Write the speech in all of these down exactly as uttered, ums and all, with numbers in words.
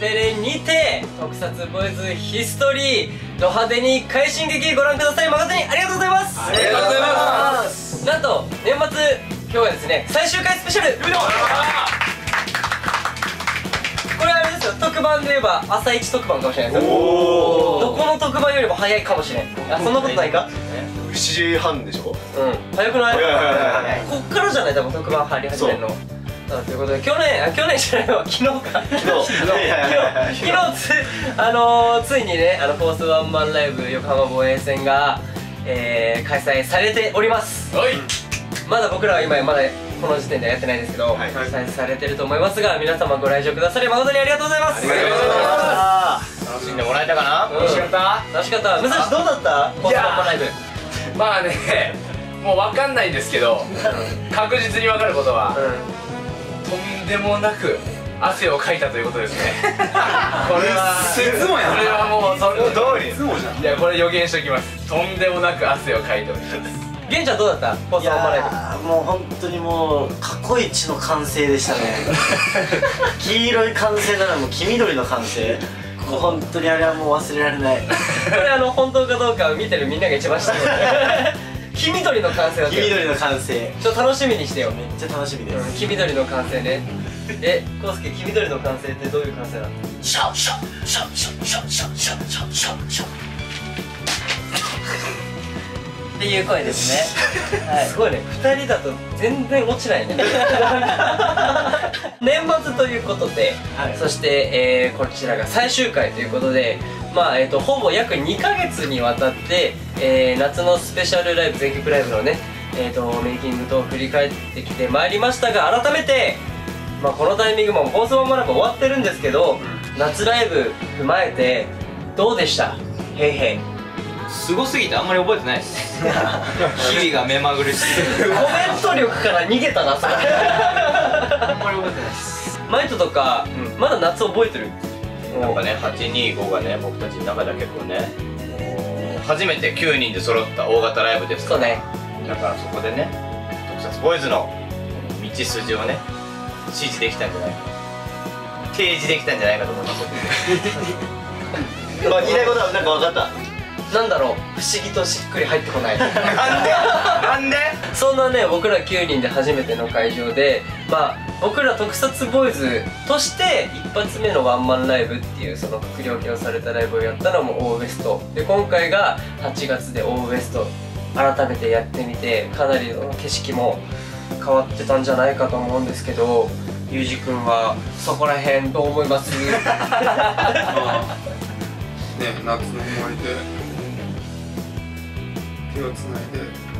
テレにて特撮ボーイズヒストリード派手に快進撃ご覧ください。誠にありがとうございます。 ありがとうございます。 なんと年末今日はですね最終回スペシャル。これはあれですよ、特番で言えば朝一特番かもしれないですよ。どこの特番よりも早いかもしれん。あ、そんなことないか。 しちじはんでしょ。 うん、早くない？ 早い早い早い。 こっからじゃない、多分特番入り始めるの。ということで去年、あ、去年じゃないわ、昨日か昨日昨日昨日つあのー、ついにね、あのフォースワンマンライブ横浜防衛戦が、えー、開催されております。はい。まだ僕らは今まだこの時点ではやってないですけど、はい、開催されてると思いますが、皆様ご来場くださり誠にありがとうございます。ありがとうございます。 楽しんでもらえたかな。楽しかった。 楽しかった。武蔵どうだった？フォースワンマンライブ。 まあね、もう分かんないんですけど、確実に分かることは、とんでもなく汗をかいたということですね。これは説もや。これはもうその通り。いや、これ予言しておきます。とんでもなく汗をかいております。 玄ちゃんどうだった？フォースワンマンライブ。 もう本当にもう過去一の完成でしたね。黄色い完成ならもう黄緑の完成。本当にあれはもう忘れられない。これあの本当かどうかを見てるみんなが一番知ってる。黄緑の完成だったよ。 黄緑の完成ちょっと楽しみにしてよ。 めっちゃ楽しみです。 黄緑の完成ね。え、康介、黄緑の完成ってどういう完成なの？ シャッシャッシャッシャッシャッシャッシャッシャッシャッシャッっていう声ですね。はい、すごいね、ふたりだと全然落ちないね。年末ということで、はい、そして、えー、こちらが最終回ということで、まあえー、とほぼ約にかげつにわたって、えー、夏のスペシャルライブ、全曲ライブのね、えー、とメイキングと振り返ってきてまいりましたが、改めて、まあ、このタイミングも放送もなく終わってるんですけど、夏ライブ踏まえてどうでした？へいへい。 すごすぎてあんまり覚えてないです。日々が目まぐるしい。 コメント力から逃げたな、それ。 あんまり覚えてないです。 マイトとか、うん、まだ夏覚えてる？ なんかね、はちにーごがね、僕たちの中では結構ね、初めてきゅうにんで揃った大型ライブですから。そうね。だからそこでね、特撮ボーイズの道筋をね、指示できたんじゃないか、提示できたんじゃないかと思います。 まあ言いたいことはなんか分かった。 なんだろう、不思議としっくり入ってこない。なんでなんでそんなね、僕らきゅうにんで初めての会場で、まあ僕ら特撮ボーイズとして一発目のワンマンライブっていうそのくくり分けをされたライブをやったのもオーウエストで、今回がはちがつでオーウエスト改めてやってみて、かなりの景色も変わってたんじゃないかと思うんですけど、ゆうじくんはそこら辺どう思います？ ね、夏の思い出手をつないで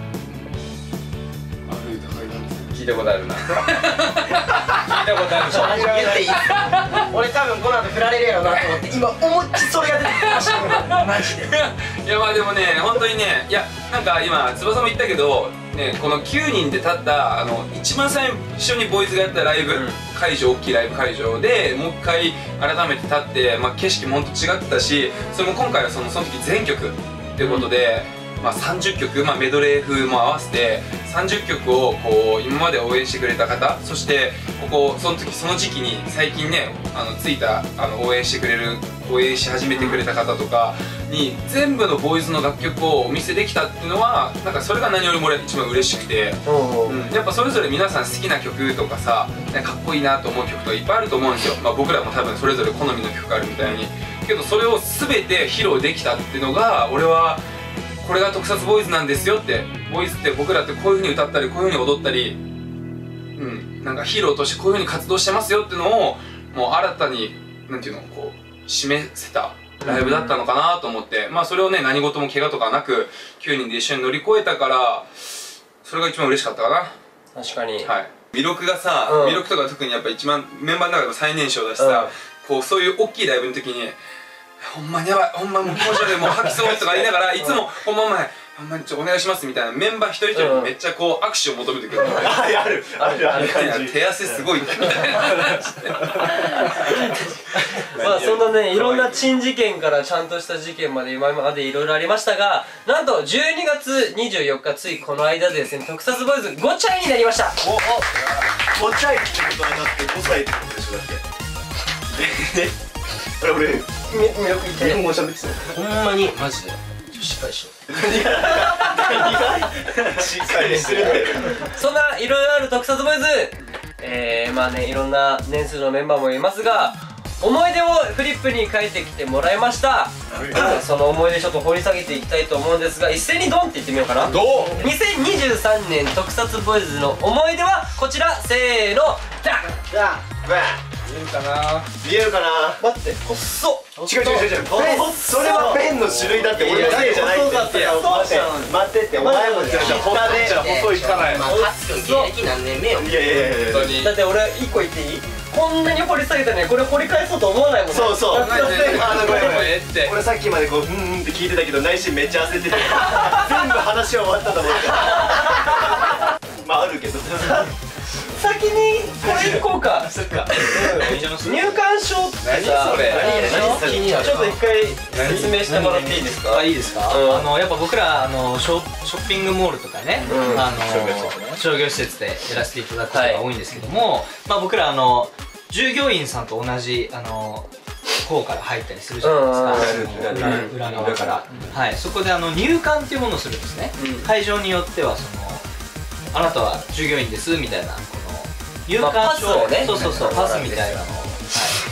歩いて階段聞いたことあるな。聞いたことある。 言っていい？俺多分この後振られるやろなと思って今思いっきりそれが出てきました。マジで。 いや、まあでもね、本当にね、いやなんか今翼も言ったけどね、このきゅうにんで立ったあの一番最初にボーイズがやったライブ会場、大きいライブ会場でもう一回改めて立って、まあ、景色も本当違ってたし、それも今回はそのその時全曲っていうことで、まあ、さんじゅっきょく、まあ、メドレー風も合わせてさんじゅっきょくをこう今まで応援してくれた方、そしてここその時その時期に最近ね、あのついたあの応援してくれる応援し始めてくれた方とかに全部のボーイズの楽曲をお見せできたっていうのは、なんかそれが何よりも俺一番嬉しくて、うん、やっぱそれぞれ皆さん好きな曲とかさ、かっこいいなと思う曲とかいっぱいあると思うんですよ。まあ、僕らも多分それぞれ好みの曲があるみたいに、けどそれを全て披露できたっていうのが、俺はこれが特撮ボーイズなんですよって、ボーイズって僕らってこういう風に歌ったりこういう風に踊ったり、うん、なんかヒーローとしてこういう風に活動してますよっていうのをもう新たになんていうのこう示せたライブだったのかなと思って、まあそれをね、何事も怪我とかなくきゅうにんで一緒に乗り越えたから、それが一番嬉しかったかな。 確かに。 はい。魅力がさ、うん、魅力とか特にやっぱ一番メンバーの中でも最年少だしさ、うん、こうそういう大きいライブの時にほんまにやばい、ほんまもう気持ち悪い、もう吐きそうとか言いながら、いつもほんま前ほんまにちょっとお願いしますみたいなメンバー一人一人にめっちゃこう握手を求めてくるので、 あるあるある感じ、 手汗すごいみたいな話で、 まあそんなね、いろんな珍事件からちゃんとした事件まで今までいろいろありましたが、なんとじゅうにがつにじゅうよっか、ついこの間でですね、特撮ボーイズごちゃいになりました。 おお、ごちゃいってことはだってごさいってことでしょ。だってあれ俺魅力い日本語喋ってたほんまにマジでしっかりしろ。 しっかりしてるってそんないろいろある特撮ボーイズ、えー、まあねいろんな年数のメンバーもいますが、思い出をフリップに書いてきてもらいました。その思い出ちょっと掘り下げていきたいと思うんですが、一斉にドンって言ってみようかな。 どうにせんにじゅうさんねん特撮ボーイズの思い出はこちら、せーの、ダン。 じゃあ見えるかな。 見えるかな。 待って、細っ。 違う違う違う違う、ペン、それはペンの種類だって、俺のせいじゃないって。待って待ってって、お前もじゃあ下で細いかない。 まあハッス君芸歴何年目よ。 いやいやいやいや、 本当に。 だって俺一個言っていい？こんなに掘り下げたのにこれ掘り返そうと思わないもんね。 そうそう、あのごめんごめんごめん、 えって俺さっきまでこううんうんって聞いてたけど内心めっちゃ焦ってて全部話は終わったと思ってまああるけど先にこれいこうか。そっか。入館証ってさ、 何それ何気になるちょっと一回説明してもらっていいですか？ あ、いいですか、 うんあのやっぱ僕らあのショショッピングモールとかね、 うんあの商業施設でやらせていただくことが多いんですけども、まあ、僕らあの従業員さんと同じあの校から入ったりするじゃないですか、 うん裏裏側から、はい、そこであの入館っていうものをするんですね、 うん会場によってはそのあなたは従業員ですみたいなこの入まあ館証、 パスをねそうそうそううんパスみたいなのを、はい、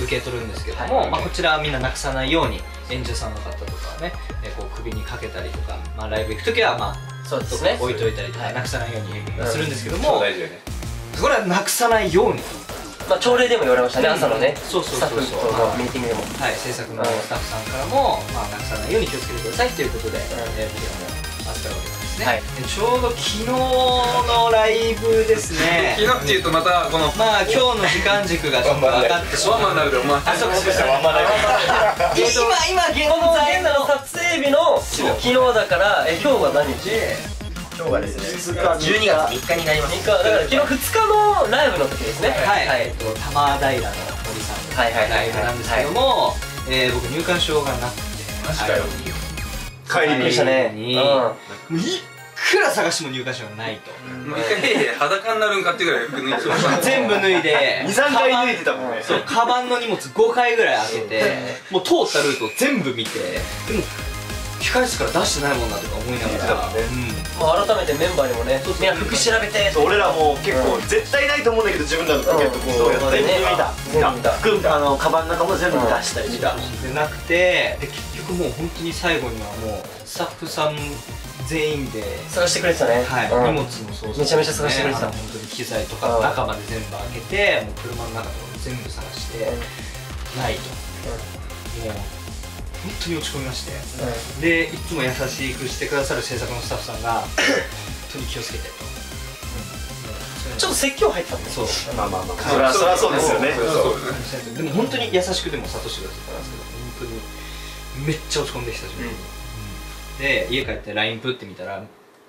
受け取るんですけども、まあ、こちらはみんななくさないように演者さんの方とかはねえこう首にかけたりとか、まあ、ライブ行く時はまあそうですね。 置いといたりとかなくさないようにするんですけど超も、 大事よね。 これはなくさないように、 まあ朝礼でも言われましたね、朝のね。 そうそうそうそうスタッフとのミーティングでも。 はい、制作のスタッフさんからも、まあ、なくさないように気をつけてくださいということで、えー、僕らも扱うわけなんですね、 はいでちょうど昨日のライブですね昨日っていうとまたこのまあ今日の時間軸がちょっと分かってしまうワンマンになるでお前あ、そうかそうか今今現この在の現在の撮影日の昨日だから、え今日は何日？ 今日はですねじゅうにがつみっかになります。 みっかだから昨日ふつかのライブの時ですね。 はい、 はいえっと玉平の森さんのはいはいはいはいライブなんですけども、えー僕入館証がなくて、 マジかよ。 帰りにでしたね。 にうん。 もういくら探しても入館証がないと、 もう一回へいへい裸になるんかっていうぐらい服脱いでました全部脱いでにさんかい抜いてたもんね。 そうカバンの荷物ごかいぐらい開けてもう通ったルートを全部見て、でも控室から出してないもんなとか思いながら、 まあ改めてメンバーにもね、みんな服調べて。 そう俺らも結構絶対ないと思うんだけど自分らのポケットこうやってね見た全部見た。 服あのカバンの中も全部出したりしてた、 でなくて、で結局もう本当に最後にはもうスタッフさん全員で、 探してくれてたね。 はいうん荷物もそうめちゃめちゃ探してくれてたあの本当に機材とかの中まで全部開けて、もう車の中とかも全部探して、ないと、もう本当に落ち込みまして、でいつも優しくしてくださる制作のスタッフさんが本当に気をつけてと、 ちょっと説教入ってたんで。 そうまあまあまあそりゃそりゃそうですよね。 そうでも本当に優しくでも諭してくださったんですけど、本当にめっちゃ落ち込んで久しぶりに、で家帰って ライン プって見たら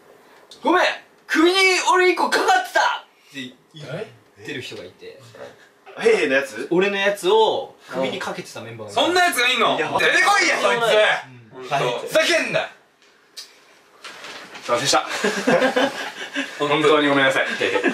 「ごめん首に俺いっこかかってた!」って言ってる人がいて、 へいへいのやつ俺のやつを首にかけてたメンバーがいて、 そんなやつがいんの出てこいやそいつはいふざけんな。すいませんでした。本当にごめんなさい。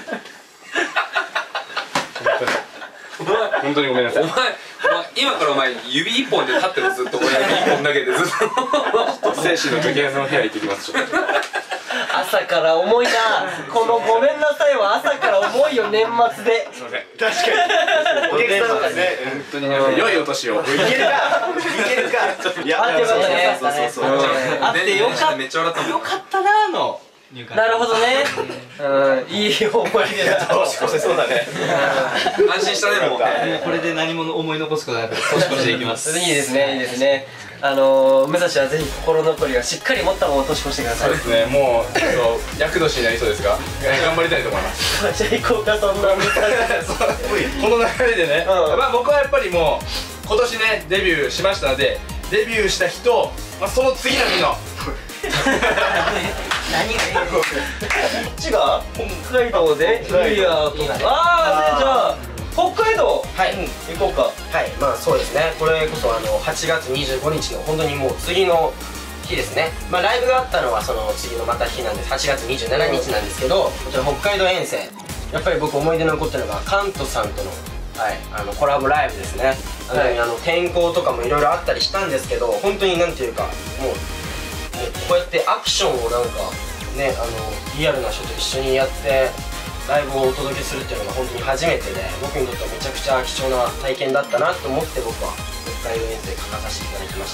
本当にごめんなさい。 お前、お前今からお前指一本で立ってるずっと、俺指一本だけでずっと精神の時計の部屋行ってきます。ちょっと朝から重いな。このごめんなさいは朝から重いよ、年末で。 すいません。 確かにお客さんがね本当に皆さん良いお年を。 いけるかいけるかいやあってよかったねそうそうそうそうあってよかっめっちゃ笑ったもんよかったなーの入館。 なるほどね。うん、いい思い出だ。 年越せそうだね。 安心したねもうもうこれで何も思い残すことなく年越していきますいいですね、いいですね。あのー、武蔵はぜひ心残りはしっかり持ったまま年越してください。 そうですね。もうちょっと厄年になりそうですが、頑張りたいと思います。 じゃあ行こうか、そんな武蔵。 この流れでね、 うんまあ僕はやっぱりもう今年ねデビューしましたので、デビューした日と、まあ、その次の日の何がいいこっちが北海道でフィギュアとか。ああ、じゃあ北海道はい、 行こうか。 はい、まあそうですね。これこそあのはちがつにじゅうごにちの本当にもう次の日ですね。まあライブがあったのはその次のまた日なんです。はちがつにじゅうしちにちなんですけど、こちら北海道遠征、やっぱり僕思い出に残ってるのがカントさんとのはい、あのコラボライブですね。はい、あの天候とかもいろいろあったりしたんですけど、本当になんていうかもう、もうこうやってアクションをなんかね、あのリアルな人と一緒にやってライブをお届けするっていうのが本当に初めてで、僕にとってはめちゃくちゃ貴重な体験だったなと思って僕は北海道遠征書かさせていただきました。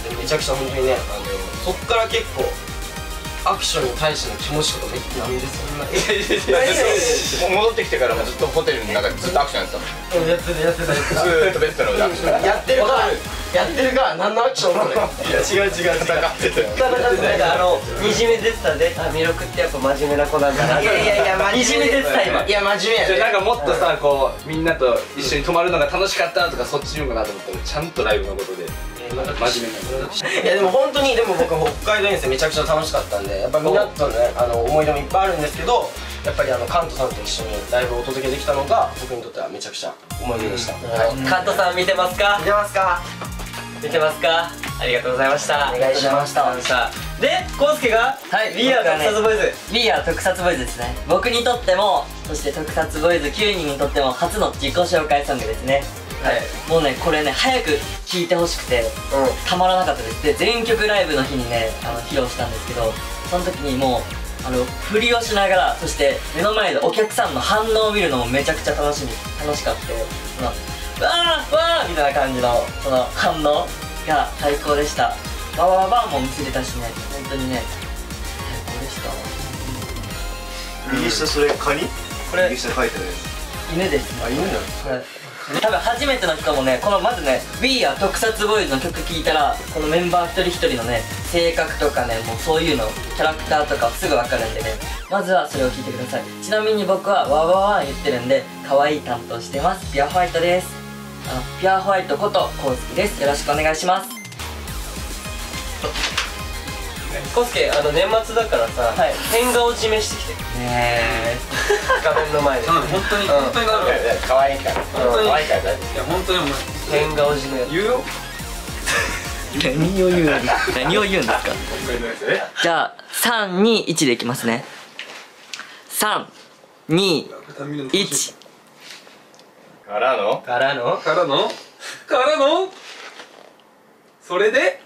でめちゃくちゃ本当にね、あのそっから結構アクションに対しての気持ちとかめっちゃなんでそんな、いやいやいや戻ってきてからもずっとホテルの中でずっとアクションやってたもん。 やってたやってたずーっとベッドのアクションやってるからやってるから何のアクションこれ。いや違う違う違う、 戦ってたよ。 ただなんかあのにじめ出てたで、あ、弥勒ってやっぱ真面目な子なんだな。 いやいやいや、 にじめ出てた今。 いや真面目やね。 なんかもっとさ、こうみんなと一緒に泊まるのが楽しかったとかそっち言うのかなと思ったら、ちゃんとライブのことで真面目な。 いやでも本当に、でも僕北海道遠征めちゃくちゃ楽しかったんで、やっぱみんなとね、あの思い出もいっぱいあるんですけど、やっぱりあのカントさんと一緒にライブをお届けできたのが僕にとってはめちゃくちゃ思い出でした。 カントさん見てますか？ 見てますか？ 見てますか？ありがとうございました。 お願いしました。 で、コウスケがはい、 We Are 特撮ボーイズ。 We Are 特撮ボーイズですね。僕にとっても、そして特撮ボーイズきゅうにんにとっても初の自己紹介ソングですね。はい、もうね、これね、早く聴いてほしくて、うん、たまらなかったです。で、全曲ライブの日にね、あの披露したんですけど、その時にもうあの振りをしながら、そして目の前でお客さんの反応を見るのもめちゃくちゃ楽しみ楽しかった。そのわーわーみたいな感じのその反応が最高でした。わわわわも見せれたしね、本当にね、最高でした。 右下それカニ？ これ右下に書いてあるやつ。 犬ですね。 あ、犬なんですか？ はい。多分初めての人もね、このまずね We Are 特撮ボーイズの曲聴いたら、このメンバー一人一人のね性格とかね、もうそういうのキャラクターとかすぐ分かるんでね、まずはそれを聴いてください。ちなみに僕はわわわ言ってるんで可愛い担当してます。ピュアホワイトです。あのピュアホワイトことコウスケです。よろしくお願いします。 コウスケ、あの年末だからさ、はい、変顔締めしてきてねえ画面の前で。 うん、本当に本当になる。 可愛いから。 本当に可愛いから。いや本当にお前変顔締め言うよ。 何を言うん何を言うんですか。じゃあさんにいちでいきますね。さんにいち。 からの？ からのからのからのそれで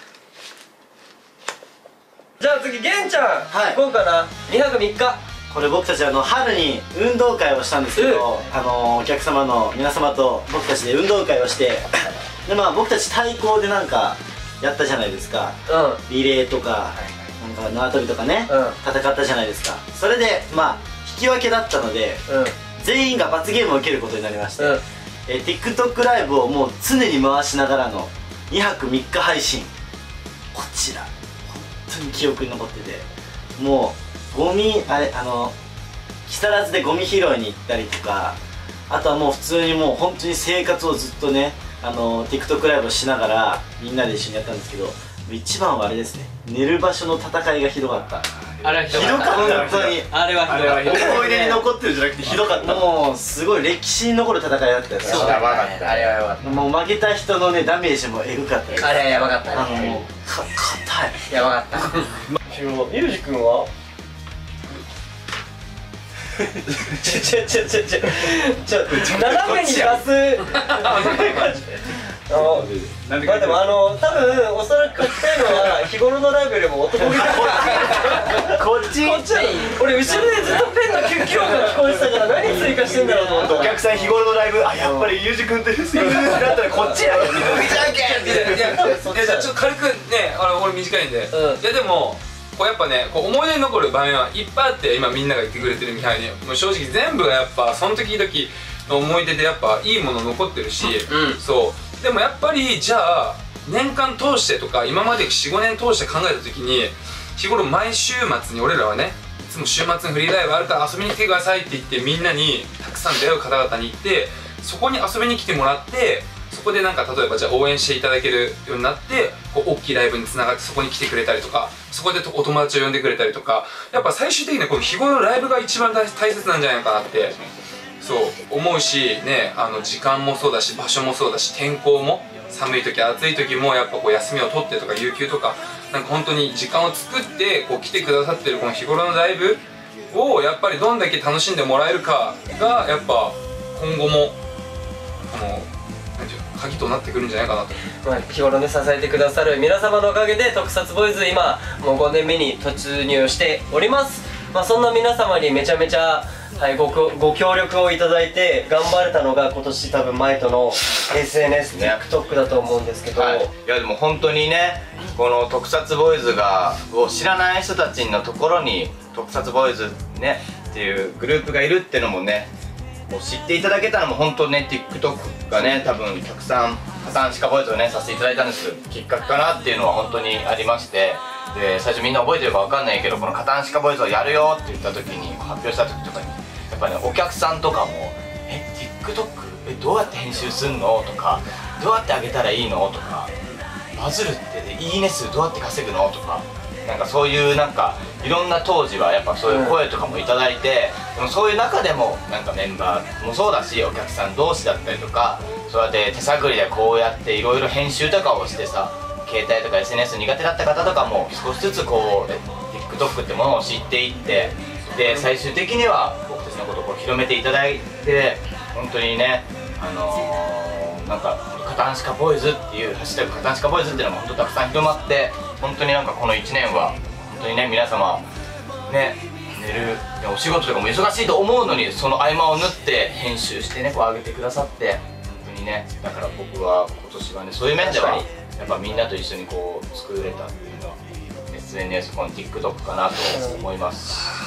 じゃあ次、ゲンちゃん、 はい、 行こうかな。にはくみっか。 これ僕たちあの春に運動会をしたんですけど、あのお客様の皆様と僕たちで運動会をして、でまあ僕たち対抗でなんかやったじゃないですか。 うん。 リレーとかなんか縄跳びとかね、うん、戦ったじゃないですか。それでまあ引き分けだったので、うん、全員が罰ゲームを受けることになりまして、うん、え TikTok ライブをもう常に回しながらのにはくみっか配信、こちら本当に記憶に残ってて、もうゴミあれあの木更津でゴミ拾いに行ったりとか、あとはもう普通にもう本当に生活をずっとね、あの TikTok ライブをしながらみんなで一緒にやったんですけど、一番はあれですね、寝る場所の戦いがひどかった。 あれはひどひどかった、本当にあれはひどい。 思い出に残ってるんじゃなくてひどかった。 もうすごい歴史に残る戦いだったよ。 そうだ、やばかった。あれはやばかった。 もう負けた人のねダメージもエグかったよ。 あれはやばかったあのもうか硬い。 やばかった。 ユージ君はちょちょちょちょちょちょ斜めに出すまあでもあの多分おそらく書きたいのは日頃のライブよりも男気がこっちこっち俺後ろでずっとペンのキュッキュッが聞こえてたから何追加してんだろうと思って、 お客さん日頃のライブ、あ、やっぱりユージ君ってすごいだったらこっちやよみたいな。 じゃんけんっていやいやちょっと軽くね、あの俺短いんで、いやでもこうやっぱね、こう思い出に残る場面はいっぱいあって、今みんなが言ってくれてるみたいに、もう正直全部がやっぱその時々の思い出でやっぱいいもの残ってるし、うん、そうでもやっぱりじゃあ年間通してとか今までよんごねん通して考えた時に、日頃毎週末に俺らはね、いつも週末にフリーライブあるから遊びに来てくださいって言ってみんなにたくさん出会う方々に行って、そこに遊びに来てもらって、そこでなんか例えばじゃあ応援していただけるようになって、こう大きいライブにつながってそこに来てくれたりとか、そこでお友達を呼んでくれたりとか、やっぱ最終的にはこの日頃のライブが一番大切なんじゃないかなってそう思うしね。あの時間もそうだし場所もそうだし、天候も寒い時暑い時もやっぱこう休みを取ってとか有給とか、なんか本当に時間を作ってこう来てくださってるこの日頃のライブをやっぱりどんだけ楽しんでもらえるかがやっぱ今後も鍵となってくるんじゃないかなと。 まあ、日頃ね支えてくださる皆様のおかげで特撮ボーイズ今もうごねんめに突入しております。まあ、そんな皆様にめちゃめちゃ、はい、ご, ご協力をいただいて頑張れたのが今年多分前との エスエヌエス、 ね、 TikTok だと思うんですけど、 はい、いやでも本当にねこの特撮ボーイズがを知らない人たちのところに特撮ボーイズねっていうグループがいるっていうのもねもう知っていただけたのも本当ね TikTok がね多分たくさん加担シカボーイズをねさせていただいたんですきっかけかなっていうのは本当にありまして、で最初みんな覚えてるかわかんないけどこの加担シカボーイズをやるよって言った時に発表した時とかにやっぱねお客さんとかも「え TikTok えどうやって編集すんの?」とか「どうやってあげたらいいの?」とか「バズるっていいね数どうやって稼ぐの?」とかなんかそういうなんかいろんな当時はやっぱそういう声とかもいただいて、でもそういう中でもなんかメンバーもそうだしお客さん同士だったりとかそうやって手探りでこうやっていろいろ編集とかをしてさ携帯とか エスエヌエス 苦手だった方とかも少しずつこう TikTok ってものを知っていってで最終的には僕たちのことをこう広めていただいて本当にねあのー、なんか加担シカボーイズっていうハッシュタグ加担シカボーイズっていうのも本当たくさん広まって本当になんかこのいちねんは本当にね皆様ね寝るお仕事とかも忙しいと思うのにその合間を縫って編集してねこう上げてくださって本当にねだから僕は今年はねそういう面ではやっぱみんなと一緒にこう作れたっていうのは エスエヌエス この TikTok かなと思います、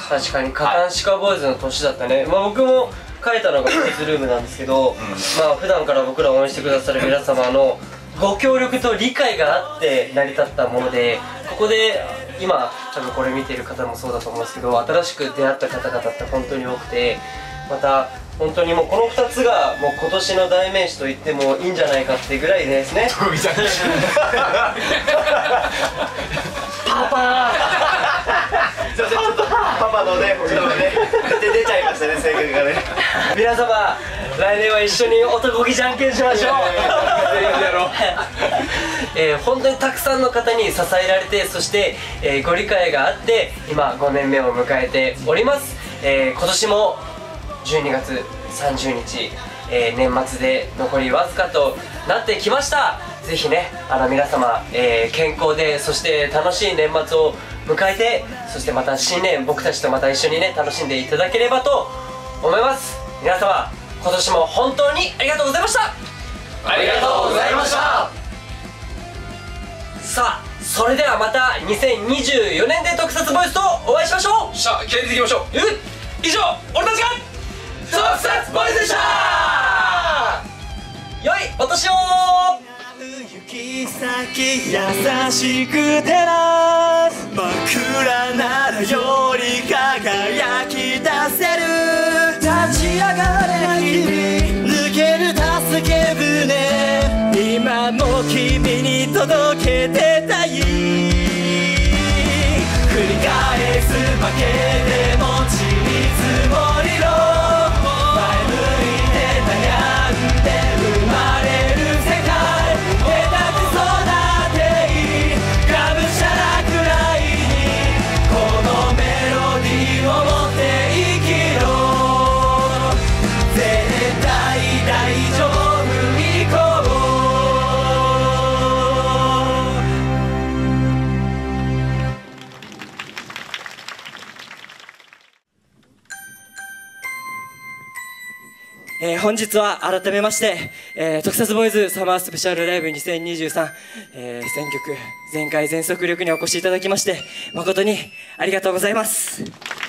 確かに加担シカボーイズの年だったね、まあ、僕も書いたのがボーイズルームなんですけど、うん、まあ普段から僕らを応援してくださる皆様のご協力と理解があって成り立ったものでここで今多分これ見てる方もそうだと思うんですけど新しく出会った方々って本当に多くてまた本当にもうこのふたつがもう今年の代名詞と言ってもいいんじゃないかってぐらいですねパパすいませんちょっとパパのね僕のね出ちゃいましたね性格がね皆様来年は一緒に男気じゃんけんしましょうえー、本当にたくさんの方に支えられてそして、えー、ご理解があって今ごねんめを迎えております、えー、今年もじゅうにがつさんじゅうにち、えー、年末で残りわずかとなってきました。ぜひねあの皆様、えー、健康でそして楽しい年末を迎えてそしてまた新年僕たちとまた一緒にね楽しんでいただければと思います。皆様今年も本当にありがとうございました。 ありがとうございました。 さあそれではまたにせんにじゅうよねんで特撮ボイスとお会いしましょう。 しゃあ気合い入れていきましょう。 以上俺たちが特撮ボイスでした。良いお年を。 行き先優しく照らす真っ暗ならより輝き出せる立ち上がれ君抜ける助け舟今も君に届けてたい繰り返す負けでもちり積もりの前向いて悩んで生まれる世界えー、本日は改めまして、えー、特撮ボーイズサマースペシャルライブにせんにじゅうさん、えー、全曲全開全速力にお越しいただきまして誠にありがとうございます。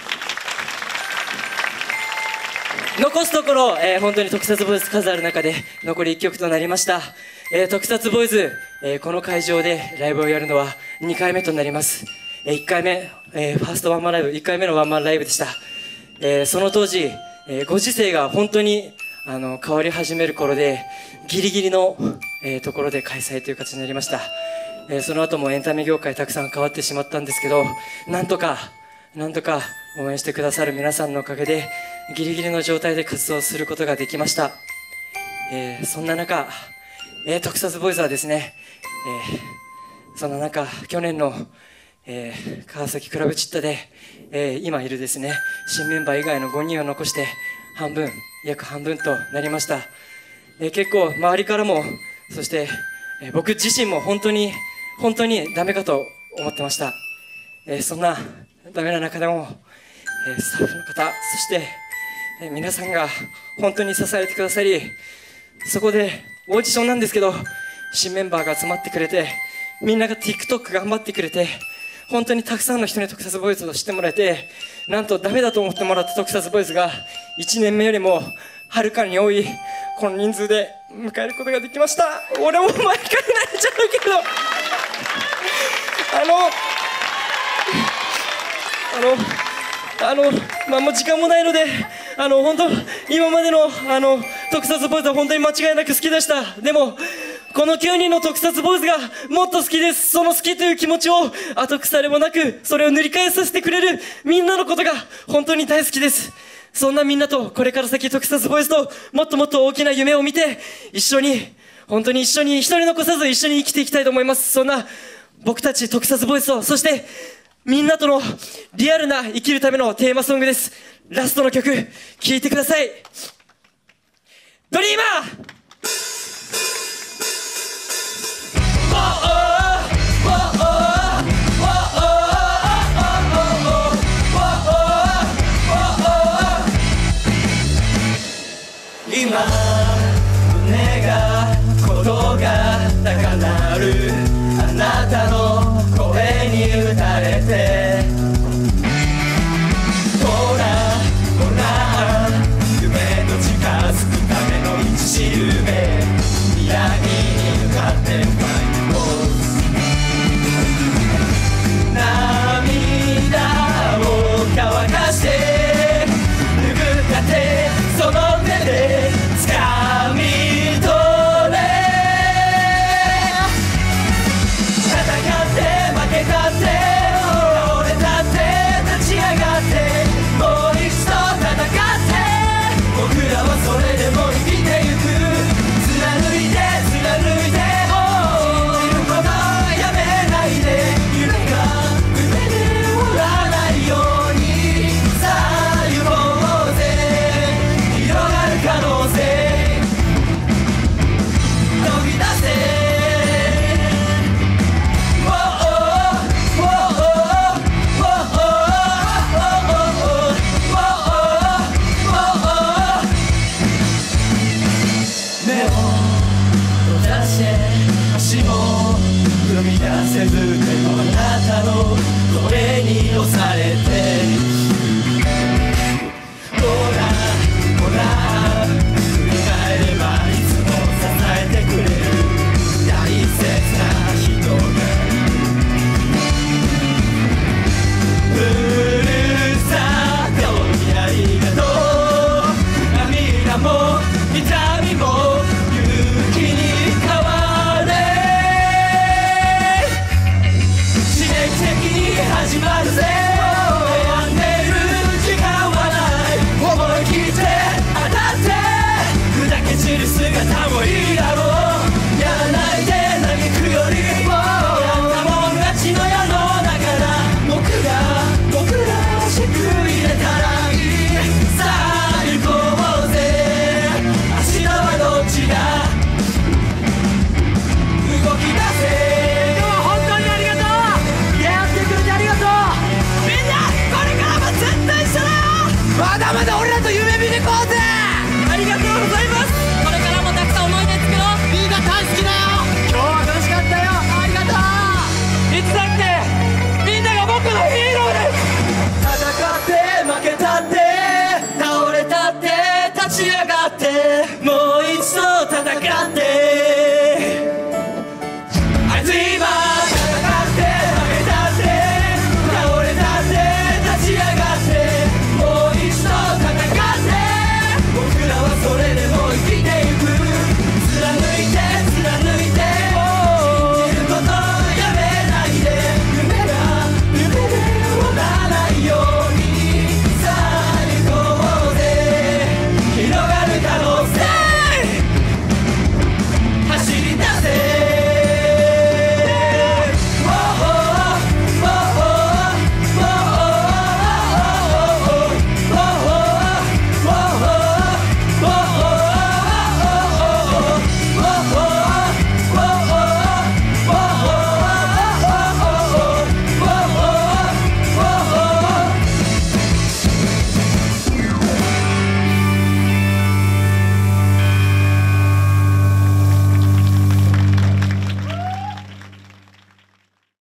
残すところ、えー、本当に特撮ボーイズ数ある中で残りいっきょくとなりました、えー、特撮ボーイズ、えー、この会場でライブをやるのはにかいめとなります、えー、いっかいめ、えー、ファーストワンマンライブいっかいめのワンマンライブでした、えー、その当時、えー、ご時世が本当にあの変わり始める頃でギリギリの、えー、ところで開催という形になりました、えー、その後もエンタメ業界たくさん変わってしまったんですけどなんとかなんとか応援してくださる皆さんのおかげでギリギリの状態で活動することができました、えー、そんな中、えー、特撮ボーイズはですね、えー、そんな中去年の、えー、川崎クラブチッタで、えー、今いるですね新メンバー以外のごにんを残して半分約半分となりました、えー、結構周りからもそして、えー僕自身も本当に本当にダメかと思ってました。えーそんなダメな中でも、えースタッフの方、そして、えー皆さんが本当に支えてくださり、そこでオーディションなんですけど、新メンバーが集まってくれて、みんなが TikTok 頑張ってくれて、本当にたくさんの人に特撮ボイスを知ってもらえて、なんとダメだと思ってもらった特撮ボイスがいちねんめよりもはるかに多いこの人数で迎えることができました。俺も毎回泣いちゃうけど、あのあのあのまあもう時間もないので、あの本当今までのあの特撮ボイスは本当に間違いなく好きでした。でもこのきゅうにんの特撮ボイスがもっと好きです。その好きという気持ちを後腐れもなく、それを塗り替えさせてくれるみんなのことが本当に大好きです。そんなみんなとこれから先特撮ボイスともっともっと大きな夢を見て、一緒に本当に一緒に一人残さず一緒に生きていきたいと思います。そんな僕たち特撮ボイスと、そしてみんなとのリアルな生きるためのテーマソングです。ラストの曲聴いてください。ドリーマー。 今胸が鼓が高鳴る、あなたの声に打たれて、ほらほら夢と近づくための道しるべ、未来に向かってファイトボス、涙を乾かして拭かて、その手で掴み取れ、戦って負けたって倒れたって立ち上がって、もう一度戦って、僕らはそれでも生きてゆく、貫いて貫いて信じることやめないで、夢が夢で終わらないように、さあ行こうぜ、広がる可能性飛び出せ、目を閉ざして足も踏み出せず